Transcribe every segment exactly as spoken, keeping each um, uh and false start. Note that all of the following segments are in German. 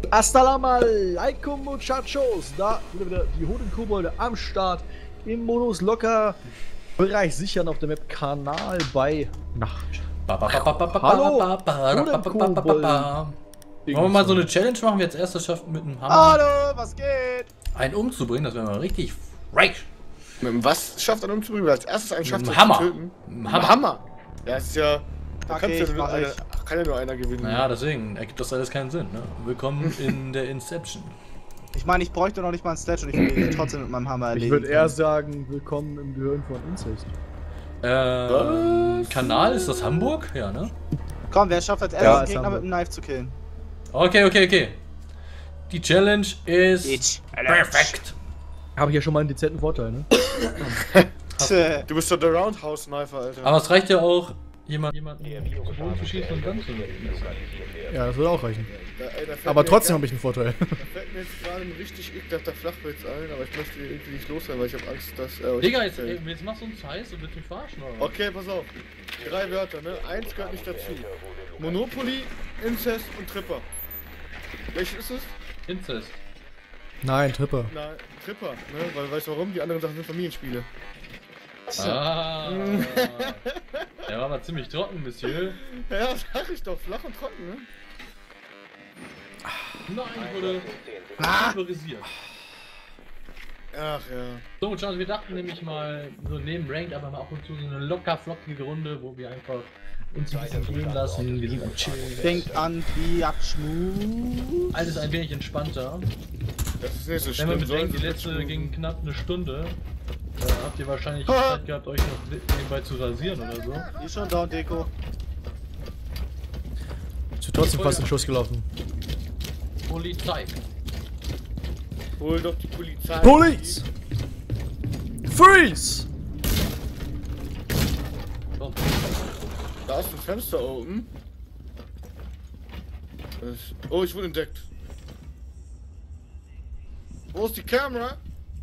Assalamu alaikum muchachos, da sind wieder die Hodenkobolde am Start im Modus locker Bereich sichern auf der Map Kanal bei Nacht. Hallo, Hodenkobolde. Wollen wir mal so eine Challenge machen, wir jetzt erst das schaffen mit einem Hammer Hallo, was geht? einen umzubringen, das wäre mal richtig fresh. Mit dem was schafft er umzubringen? Weil als erstes einen schafft Mit er dem zu Hammer. töten. Mit dem Mit Hammer. dem Hammer. Ja, es ist ja. Da Okay, kannst ja ich nur mach einer, ich. ach, kann ja nur einer gewinnen. Naja, deswegen ergibt das alles keinen Sinn. Ne? Willkommen in der Inception. Ich meine, ich bräuchte noch nicht mal einen Sledge und ich würde ihn trotzdem mit meinem Hammer erledigen. Ich würde eher sagen, willkommen im Gehirn von Incest. Ähm, Kanal, ist das Hamburg? Ja, ne? Komm, wer schafft als Ja, erstes ist Gegner Hamburg. mit einem Knife zu killen? Okay, okay, okay. Die Challenge ist Bitch. perfekt. Habe ich ja schon mal einen dezenten Vorteil, ne? Tö. Du bist doch der Roundhouse-Sniper, Alter. Aber es reicht ja auch, jemand, jemanden zu Boden zu schießen und dann zu nehmen. Ja, das würde auch reichen. Da, ey, da fällt Aber mir trotzdem jetzt- habe ich einen Vorteil. Da fällt mir jetzt gerade ein richtig ekelhafter Flachwitz ein, aber ich möchte ihn irgendwie nicht loswerden, weil ich habe Angst, dass er euch Digga, jetzt, fällt. ey, jetzt machst du uns heiß und willst mich verarschen, oder? Okay, pass auf. Drei Wörter, ne? Eins gehört nicht dazu. Monopoly, Incest und Tripper. Welches ist es? Incest. Nein, Tripper. Na, Tripper, ne? Weil, weißt du warum? Die anderen Sachen sind Familienspiele. Ah. Der war aber ziemlich trocken, Monsieur. Ja, sag ich doch, flach und trocken, ne? Nein, ich wurde pulverisiert. Ach ja. So, Charles, wir dachten nämlich mal, so neben Ranked, aber mal ab und zu so eine locker flockige Runde, wo wir einfach uns ein bisschen grün lassen, wir sind am Chillen. Denkt an die Abschmu. Alles ein wenig entspannter. Das ist nicht so Wenn schlimm. man sollen bedenkt, die sie letzte mitspielen. ging knapp eine Stunde, da habt ihr wahrscheinlich Zeit gehabt, euch noch nebenbei zu rasieren oder so. Die ist schon down, Deko. Ist mir trotzdem fast den Schuss gelaufen. Polizei. Hol doch die Polizei. Police! Freeze! So. Da ist ein Fenster oben. Das, oh, ich wurde entdeckt. Wo ist die Kamera?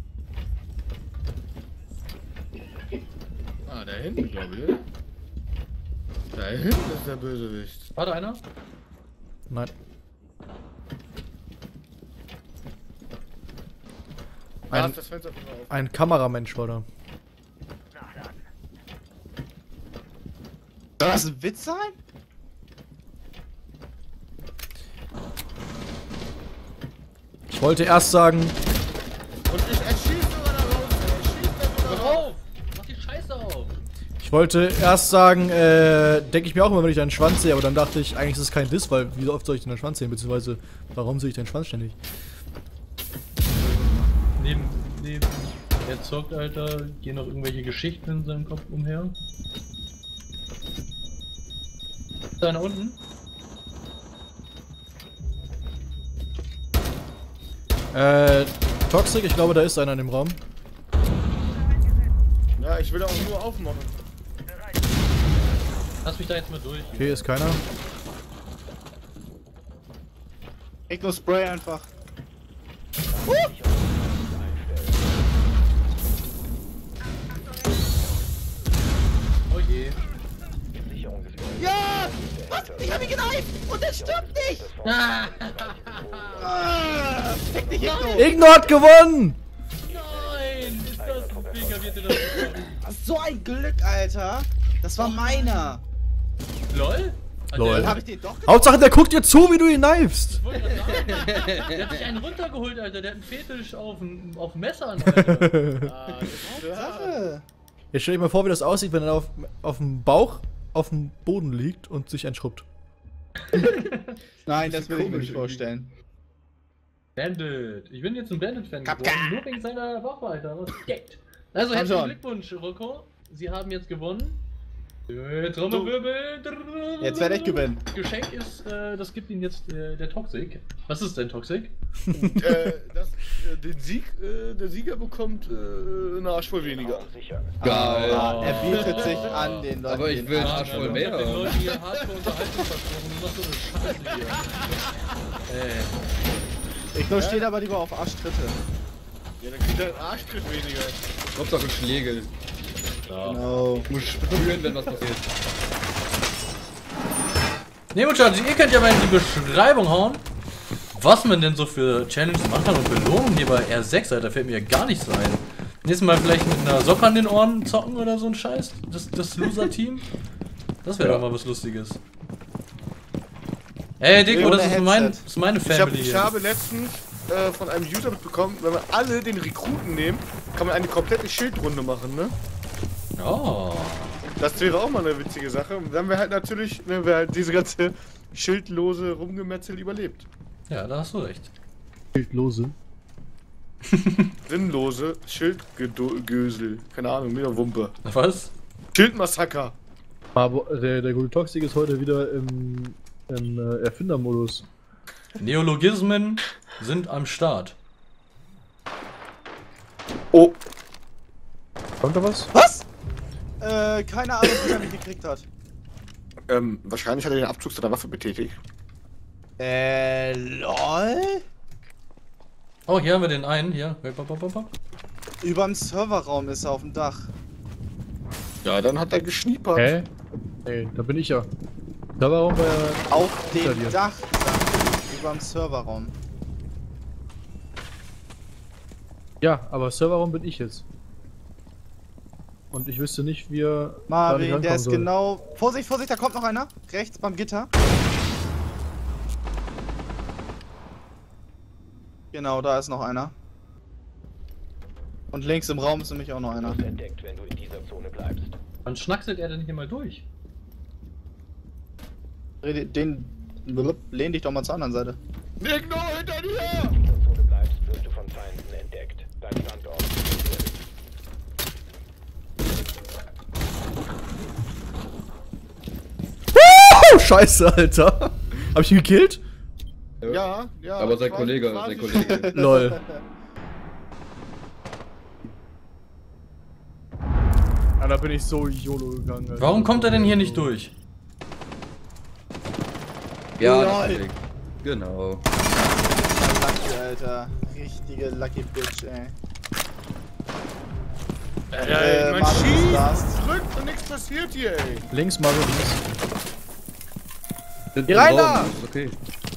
Ah, da hinten, glaube ich. Oder? Da hinten ist der Bösewicht. War da einer? Nein. Da Ein, ist das Fenster auf. ein Kameramensch war da. Soll das ein Witz sein? Ich wollte erst sagen, Und ich erschieße sogar da raus. Ich schieße da sogar Mach raus. auf! Mach die Scheiße auf! ich wollte erst sagen, äh, denke ich mir auch immer, wenn ich deinen Schwanz sehe, aber dann dachte ich, eigentlich ist es kein Diss, weil wie oft soll ich deinen Schwanz sehen, beziehungsweise warum sehe ich deinen Schwanz ständig? Neben, neben, er zockt, Alter, gehen noch irgendwelche Geschichten in seinem Kopf umher. Da nach unten? Äh, Toxic, ich glaube, da ist einer in dem Raum. Ja, ich will auch nur aufmachen. Lass mich da jetzt mal durch. Okay, ist keiner. Ich nur Spray einfach. Oh je. Ja! Was? Ich hab ihn geknallt! Und der stirbt nicht! Ah, Ah, fick dich, Igno! Igno hat gewonnen! nein! Ist das mega, wie hat ihr das gefunden? So ein Glück, Alter! Das war meiner! LOL? Hat Lol. Der, Hab ich den doch geknallt? Hauptsache, der guckt dir zu, wie du ihn knifest. ich wollte gerade sagen, der hat sich einen runtergeholt, Alter. Der hat einen Fetisch auf, dem- auf Messern, Alter. Ah, das ist klar. Sache! Jetzt stell dir mal vor, wie das aussieht, wenn er auf, auf dem Bauch auf dem Boden liegt und sich entschrubbt. Nein, das will ich mir komisch nicht vorstellen. Bandit. Ich bin jetzt ein Bandit-Fan Kapka. geworden, nur wegen seiner Waffe, Alter. Was steckt? Also, Komm herzlichen schon. Glückwunsch, Rocco. Sie haben jetzt gewonnen. Äh, Trommelwirbel. Jetzt werde ich gewinnen. Geschenk ist, äh, das gibt Ihnen jetzt äh, der Toxic. Was ist denn Toxic? äh, das, äh, den Sieg, äh, der Sieger bekommt äh, eine Arsch voll weniger. Geil. Ah, er bietet sich an den Leuten. Aber ich will einen den Arsch voll Ich mehr. hab den Leuten hier hardcore Unterhaltung versprochen. Du machst so eine Scheiße hier. Ey. Igno steht aber lieber auf Arschtritte. Ja, dann kriegt er einen Arschtritt weniger. Hauptsache Schläge. Genau. Ich muss spüren, wenn was passiert. Ne, Muchachos, ihr könnt ja mal in die Beschreibung hauen, Was man denn so für Challenges machen kann und Belohnungen hier bei R sechs, Alter, fällt mir ja gar nichts ein. Nächstes Mal vielleicht mit einer Socke an den Ohren zocken oder so ein Scheiß? Das, das Loser-Team? Das wäre Ja. doch mal was Lustiges. Ey, Dico, Ohne das ist, mein, Headset. das ist meine Ich, hab, Family ich hier. habe letztens äh, von einem User mitbekommen, wenn wir alle den Rekruten nehmen, kann man eine komplette Schildrunde machen, ne? Oh. Das wäre auch mal eine witzige Sache. Und dann haben wir halt natürlich, ne, wer halt diese ganze schildlose Rumgemetzel überlebt. Ja, da hast du recht. Bildlose. Sinnlose Schildgösel. Keine Ahnung, wieder Wumpe. Was? Schildmassaker. Aber der, der gute Toxic ist heute wieder im, im äh, Erfindermodus. Neologismen sind am Start. Oh, Kommt da was? Was? Äh, keine Ahnung, wie er mich gekriegt hat. ähm, wahrscheinlich hat er den Abzug seiner Waffe betätigt. Äh, lol? Oh, hier haben wir den einen. Hier. Hopp, hopp, hopp, hopp. Überm Serverraum ist er auf dem Dach. Ja, dann hat er geschniepert. Hä? Ey, da bin ich ja. Da war auch bei. Auf Hinter dem dir. Dach, sag ich. Überm Serverraum. Ja, aber Serverraum bin ich jetzt. Und ich wüsste nicht, wie er. da nicht Marvin, der rankommen ist soll. genau... Vorsicht, Vorsicht, da kommt noch einer. Rechts beim Gitter. Genau, da ist noch einer. Und links im Raum ist nämlich auch noch einer. entdeckt, wenn du in dieser Zone bleibst. Wann schnackselt er denn hier mal durch? Dreh Den... Lehn dich doch mal zur anderen Seite. Igno, hinter dir! Wenn du in dieser Zone bleibst, wirst du von Feinden entdeckt. Dein Standort ist gefährdet. Oh, Scheiße, Alter. Hab ich ihn gekillt? Ja, ja. Aber sein quasi- Kollege, quasi sein Kollege. Lol. Ah, da bin ich so YOLO gegangen. Alter. Warum kommt er denn hier nicht durch? Ja, Lol. das Kollege. Genau. Lucky, Alter. Richtige Lucky Bitch, ey. Äh, man Marvin, schießt, das. drückt und nichts passiert hier, ey. Links, Mario, links. Sind Geh rein im da! Raum, ist okay.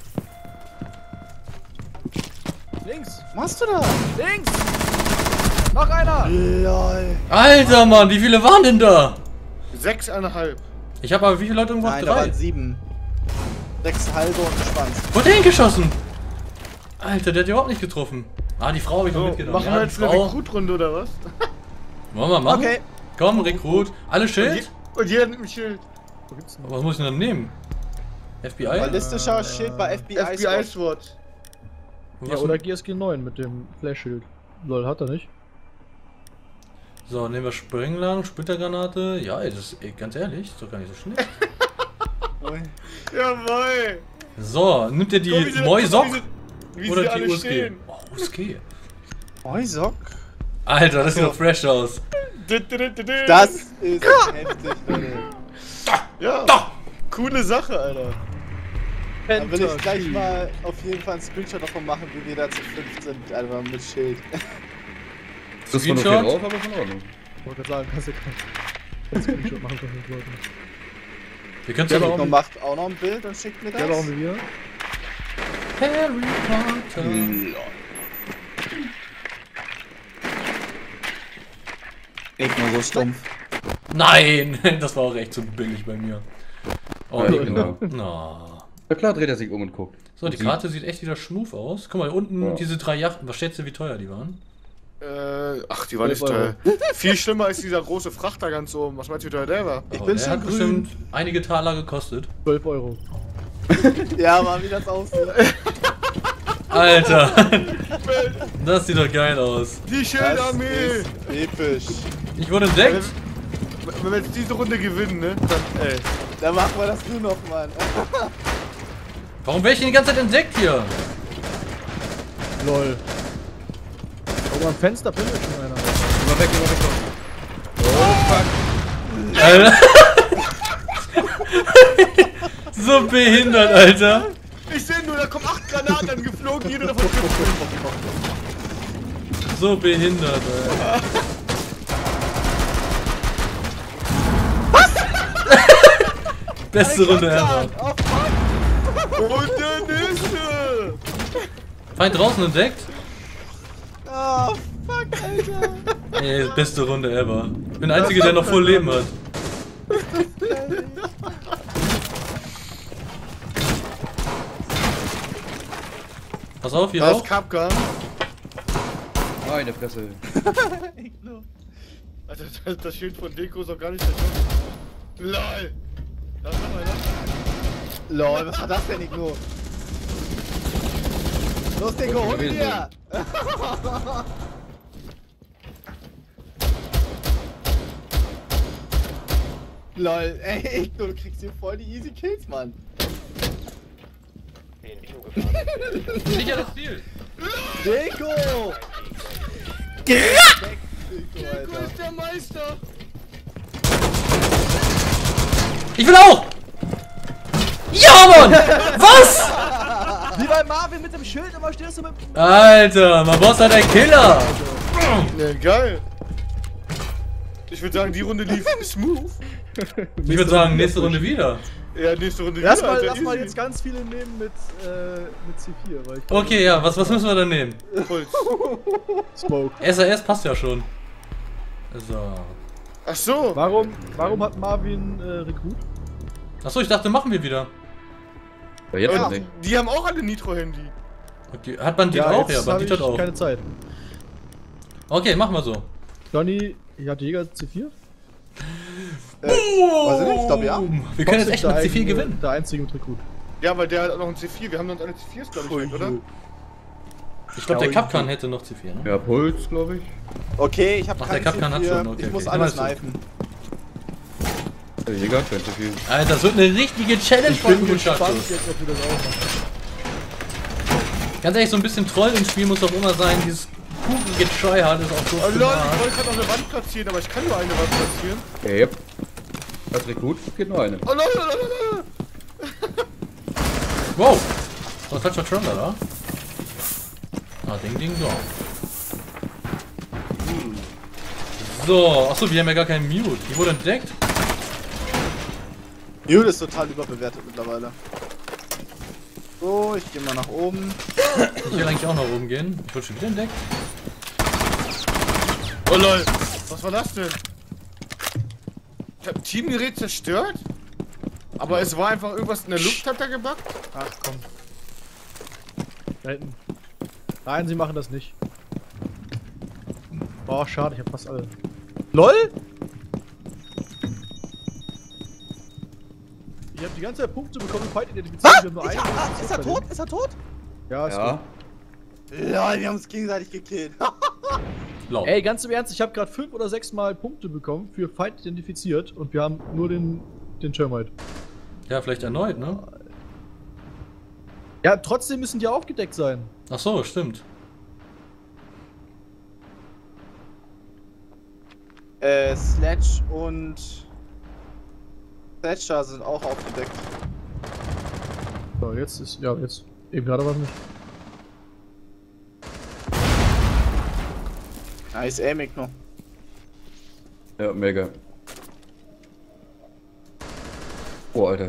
Links! Was machst du da? Links! Noch einer! Lol. Alter, Mann, wie viele waren denn da? Sechseinhalb. Ich habe aber wie viele Leute irgendwo? Nein, da Drei. waren sieben. Sechs halbe und ein Schwanz. Wo hat der hingeschossen? Alter, der hat überhaupt nicht getroffen. Ah, die Frau habe ich noch So, mitgenommen. machen Ja, wir die jetzt eine Frau. Rekrutrunde oder was? Wollen wir machen? Okay. Komm, Rekrut. Alle Und, je, Schild? und jeder nimmt ein Schild. Wo gibt's noch? Was muss ich denn dann nehmen? F B I? Ballistischer Schild bei F B I. F B I SWAT. Was Ja, oder G S G neun mit dem Flash-Schild. Lol, hat er nicht. So, nehmen wir Sprengladung, Splittergranate. Ja, ey, das ist ey, ganz ehrlich, ist doch gar nicht so schlecht. Jawoll. So, nimmt ihr die Guck, wie sie- Moisok wie sie- wie oder sie die alle U S G? stehen. Oh, U S G. Moisok? Alter, das sieht doch fresh aus. Das ist heftig, Leute. Ja. Coole Sache, Alter. Da will ich gleich mal auf jeden Fall einen Screenshot davon machen, wie wir da zu fünf sind, einfach mit Schild. Das war nur viel Screenshot? drauf, aber von Ordnung. Ich wollte gerade sagen, kannst du keinen Screenshot machen von den Leuten. Wir können Ja, ja aber noch Und macht auch noch ein Bild und schickt mir das. Ja, warum wir? Harry Potter. Nicht nur so stumpf. Nein, das war auch echt zu billig bei mir. Oh, Ja, ja, genau. Na. Na klar dreht er sich um und guckt. So, die Karte sieht echt wieder schmuf aus. Guck mal, unten Ja. diese drei Yachten. Was schätzt du, wie teuer die waren? Äh, ach, die war nicht zwölf Euro. teuer. Viel schlimmer ist dieser große Frachter ganz oben. Was meinst du, wie teuer der war? Ich Oh, bin der schon hat grün. bestimmt einige Taler gekostet. zwölf Euro. Ja, mal wie das aussieht. Alter, das sieht doch geil aus. Die Das Schildarmee! ist episch. Ich wurde entdeckt. Wenn wir jetzt diese Runde gewinnen, ne? Dann, ey. Dann machen wir das nur noch, Mann. Warum werde ich denn die ganze Zeit entdeckt hier? Lol. Oh, am Fenster pimmelt schon einer. Immer weg, immer weg. Alter. So behindert, Alter. Ich seh nur, da kommen acht Granaten angeflogen, jede davon trifft. So behindert, Alter. Beste Runde ever. Und der nächste! Feind draußen entdeckt. Oh, fuck, Alter. Ey, beste Runde ever. Ich bin der Einzige, der noch voll Leben hat. Pass auf, hier Da ist auch. Kapkan. Meine Fresse. Alter, das, das Schild von Deko ist auch gar nicht der Job. LOL! Da ist noch einer. Lol, was war das denn, Igno? Los, Deko, hol ihn dir! Lol, ey, Igno, du kriegst hier voll die easy Kills, Mann. Den zugefahren. Sicheres Ziel. Deko! Deko Deko, ist der Meister! Ich will auch! Ja, Mann! Was? Wie bei Marvin mit dem Schild, immer stehst du mit. Alter, mein Boss hat einen Killer! Ja, geil! Ich würde sagen, die Runde lief smooth. Ich würde sagen, nächste Runde wieder. Ja, nächste Runde Lass wieder, mal, Alter, lass mal easy. jetzt ganz viele nehmen mit, äh, mit C vier, weil ich. Okay, ja, was, was müssen wir dann nehmen? Holz. Smoke. S R S passt ja schon. So. Ach so! Warum, warum hat Marvin äh, Rekrut? Achso, ich dachte, machen wir wieder. Ja, jetzt Ja, noch nicht. die haben auch alle Nitro-Handy. Okay. Hat Bandit auch? Ja, hab Bandit hat ich auch. keine Zeit. Okay, machen wir so. Donny, ich hatte Jäger C vier? Äh, weiß ich nicht, ich glaube ja. Wir können jetzt echt der mit C vier eigene- gewinnen. Der einzige mit Rekrut. Ja, weil der hat auch noch ein C vier. Wir haben uns alle C viers, glaube ich, weg, oder? Ich glaube, der Kapkan hätte noch C vier, ne? Ja, Puls, glaube ich. Okay, ich hab Ach, der keinen Kapkan hat C vier. schon, okay, Ich muss okay. alles Dann weißt knifen. Der Jäger hat kein zu viel. Alter, das wird eine richtige Challenge Ich von bin gespannt Muchachos. jetzt, ob wir das auch machen. Ganz ehrlich, so ein bisschen Troll im Spiel muss doch immer sein. Dieses Kuchen-Getry-Hard ist auch so Oh, Leute, ich smart. wollte gerade noch eine Wand platzieren, aber ich kann nur eine Wand platzieren. Ja, yep. Als Rekrut geht nur eine. Oh, Leute, Leute, Leute! Wow! Was hat schon Trummer da? Ah, ding, ding, dong. So, achso, wir haben ja gar keinen Mute. Die wurde entdeckt. Mute ist total überbewertet mittlerweile. So, ich gehe mal nach oben. Ich will eigentlich auch nach oben gehen. Ich wurde schon wieder entdeckt. Oh, lol. Was war das denn? Ich hab ein Teamgerät zerstört? Aber es war einfach irgendwas in der Luft, hat er gebackt? Ach komm. Da hinten. Nein, sie machen das nicht. Oh, schade, ich hab fast alle. LOL! Ich hab die ganze Zeit Punkte bekommen, Fight identifiziert. Wir haben nur Ich, einen. ah, ist er tot? Ist er tot? Ja, ist Ja. tot. Ja, wir haben uns gegenseitig gekillt. Blau. Ey, ganz im Ernst, ich habe gerade fünf oder sechs Mal Punkte bekommen für Fight identifiziert und wir haben nur den, den Termite. Ja, vielleicht erneut, ne? Ja, trotzdem müssen die aufgedeckt sein. Ach so, stimmt. Äh, Sledge und Thatcher sind auch aufgedeckt. So, jetzt ist. Ja, jetzt. Eben gerade war es nicht. Nice aiming noch. Ja, mega. Oh, Alter.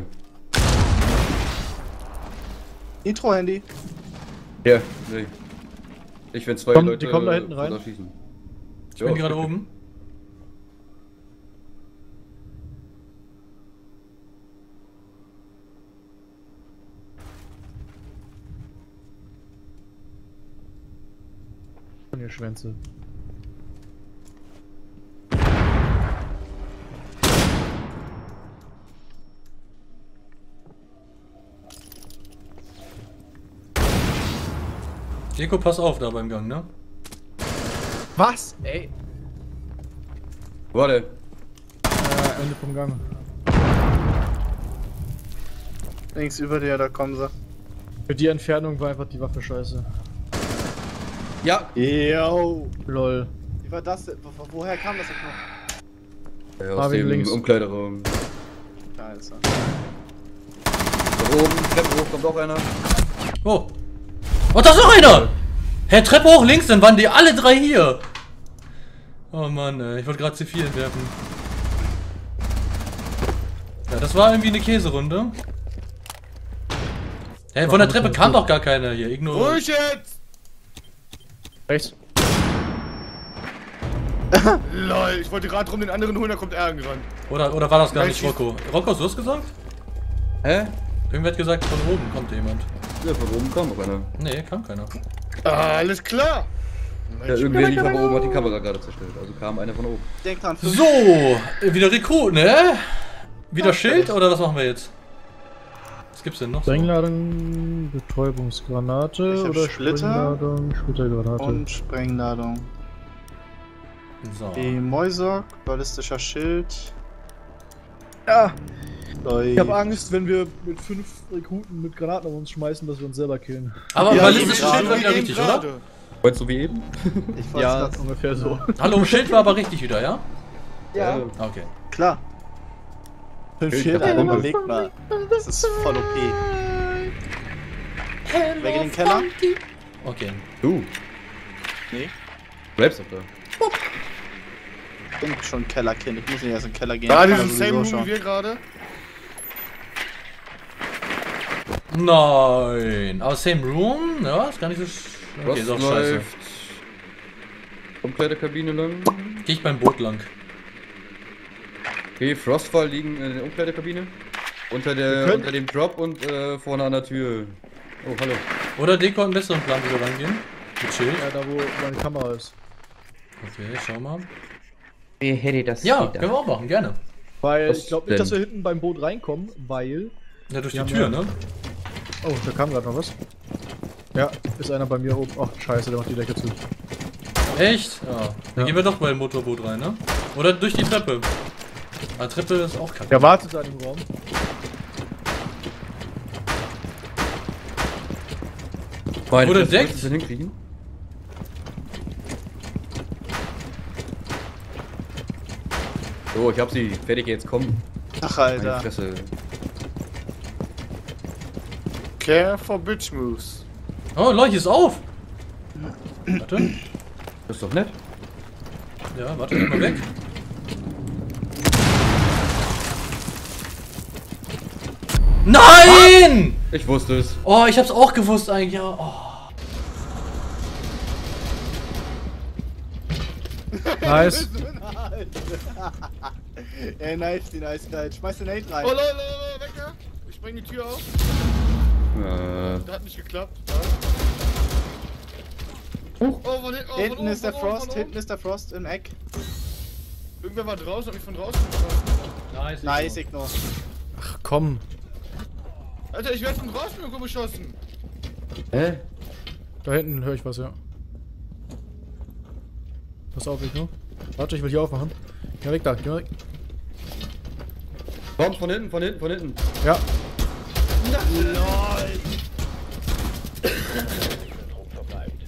Nitro-Handy. Ja, nee. Ich will zwei Komm, die Leute kommen da hinten rein. runterschießen. Ich bin gerade oben. Von ihr Schwänze. Deko, pass auf da beim Gang, ne? Was? Ey. Warte. Äh, Ende vom Gang. Links über dir, da kommen sie. Für die Entfernung war einfach die Waffe scheiße. Ja. Yo. Lol. Wie war das denn? Wo- Woher kam das jetzt noch? Ja, aus Marvin dem links. Umkleideraum. Scheiße. Da oben, Treppe hoch, kommt auch einer. Oh. Oh, da ist noch einer! Herr, Treppe hoch links, dann waren die alle drei hier. Oh Mann, ey. Ich wollte gerade C vier entwerfen. Ja, das war irgendwie eine Käserunde. Hä, von der Treppe kam doch gar keiner hier. Ignoriert. Ruhig jetzt! Rechts. Lol, ich wollte gerade rum den anderen holen, da kommt er angerannt. Oder, oder war das gar Nein, nicht ich- Rocco? Rocco, hast du das gesagt? Hä? Irgendwer hat gesagt, von oben kommt jemand. Ja, von oben kam noch einer. Nee, kam keiner. Alles klar. Ja, irgendwer lief aber oben, hat die Kamera gerade zerstört. Also kam einer von oben. Denk dran, fünf. So, äh, wieder Rekrut, ne? Wieder Schild oder was machen wir jetzt? Was gibt's denn noch? So? Sprengladung, Betäubungsgranate Ich hab oder Splitter. Sprengladung, Splittergranate. Und Sprengladung. So. Die Moisok, ballistischer Schild. Ja, Loi. ich habe Angst, wenn wir mit fünf Rekruten mit Granaten auf uns schmeißen, dass wir uns selber killen. Aber Ja, ballistisches eben Schild war gerade, wieder Eben richtig, gerade. oder? Wolltest du wie eben? Ich wollte Ja, grad- ungefähr so. Hallo, Schild war aber richtig wieder, ja? Ja, Okay. klar. Fünf Ich Schild, hab Alter, Bombe. überleg mal. Das ist voll O P. Wer geht in den Keller? Okay. Du. Nee. Bleibst doch da. Ich bin schon Kellerkind, ich muss nicht erst in den Keller gehen. Da, Ich diesen kann Same sowieso Room wie schon. wir gerade. Nein. Aber same room? Ja, ist gar nicht so. sch- Okay, Was ist auch scheiße. läuft? Komplette Kabine lang. Geh ich beim Boot lang. Okay, Frostfall liegen in der Umkleidekabine. Unter, Wir der, können- unter dem Drop und äh, vorne an der Tür. Oh, hallo. Oder Deko hat einen besseren Plan, wie wir rangehen. Mit Schild. Ja, da wo meine Kamera ist. Okay, schau mal. Wer hätte das Ja, können wir auch machen, gerne. Weil Was ich glaube nicht, denn? dass wir hinten beim Boot reinkommen, weil... Ja, durch Wir die haben Tür, ja- ne? Oh, da kam gerade noch was. Ja, ist einer bei mir oben. Ach, scheiße, der macht die Decke zu. Echt? Ja. Dann gehen wir doch bei dem Motorboot rein, ne? Oder durch die Treppe. Ah, Treppe ist auch kacke. Der wartet da im Raum. Meine Wurde Fresse, entdeckt? willst du das hinkriegen? So, ich hab sie. Fertig, jetzt komm. Ach, Meine Alter. Fresse. Care for Bitch Moves. Oh, Leuchte ist auf! Warte. Das ist doch nett. Ja, warte, geh mal weg. Nein! Ich wusste es. Oh, ich hab's auch gewusst eigentlich. Ja. Oh. Nice. Ey, nice, die nice Guy. Schmeiß den Nate rein. Oh, lol, lol, lol, Wecker. Ich spreng die Tür auf. Äh, Das hat nicht geklappt. Ja. Huch. Oh, von hinten, oh, von Hinten oben, ist der von oben, Frost, von oben. hinten ist der Frost im Eck. Irgendwer war draußen, hat mich von draußen geschossen. Nice. Nice, Igno. Ach komm. Alter, ich werde von draußen irgendwo beschossen. hä? Da hinten höre ich was, ja. Pass auf, Igno. Warte, ich will hier aufmachen. Geh mal weg da, geh mal weg. Komm, von hinten, von hinten, von hinten. Ja. Trupp verbleibt.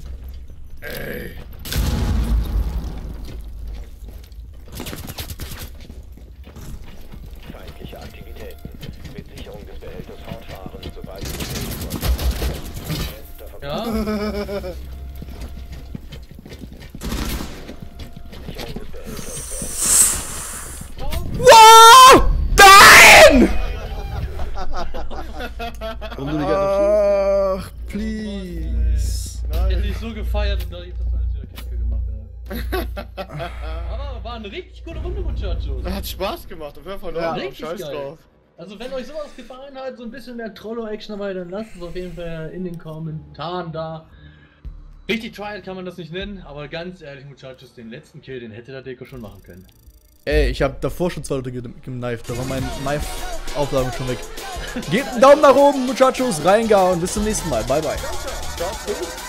Feindliche Aktivitäten. Mit Sicherung des Behälters fortfahren, sobald es Letzter Verbleib. Ja? Sicherung des Behälters Wow! Nein! Ach, please. Hätte ich so gefeiert und da jetzt das alles wieder kacke gemacht, ey. Aber war eine richtig gute Runde, Muchachos. Hat Spaß gemacht, auf jeden Fall Ja, ja, richtig Scheiß geil. drauf. Also wenn euch sowas gefallen hat, so ein bisschen mehr Trollo-Action dabei, dann lasst es auf jeden Fall in den Kommentaren da. Richtig Trial kann man das nicht nennen, aber ganz ehrlich, Muchachos, den letzten Kill, den hätte der Deko schon machen können. Ey, ich habe davor schon zwei Leute ge- geknifed, da war mein Knife-Aufladung schon weg. Gebt einen Daumen nach oben, Muchachos, reingehauen. Bis zum nächsten Mal. Bye, bye. Ciao, ciao.